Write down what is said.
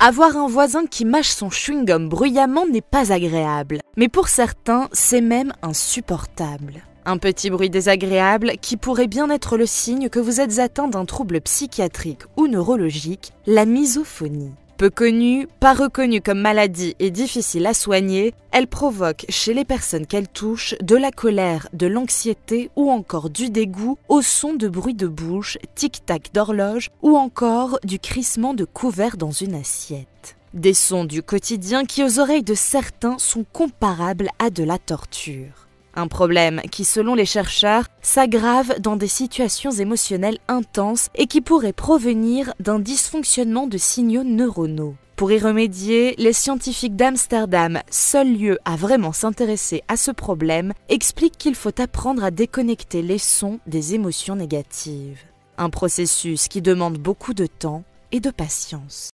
Avoir un voisin qui mâche son chewing-gum bruyamment n'est pas agréable, mais pour certains, c'est même insupportable. Un petit bruit désagréable qui pourrait bien être le signe que vous êtes atteint d'un trouble psychiatrique ou neurologique, la misophonie. Peu connue, pas reconnue comme maladie et difficile à soigner, elle provoque chez les personnes qu'elle touche de la colère, de l'anxiété ou encore du dégoût au son de bruit de bouche, tic-tac d'horloge ou encore du crissement de couverts dans une assiette. Des sons du quotidien qui aux oreilles de certains sont comparables à de la torture. Un problème qui, selon les chercheurs, s'aggrave dans des situations émotionnelles intenses et qui pourrait provenir d'un dysfonctionnement de signaux neuronaux. Pour y remédier, les scientifiques d'Amsterdam, seul lieu à vraiment s'intéresser à ce problème, expliquent qu'il faut apprendre à déconnecter les sons des émotions négatives. Un processus qui demande beaucoup de temps et de patience.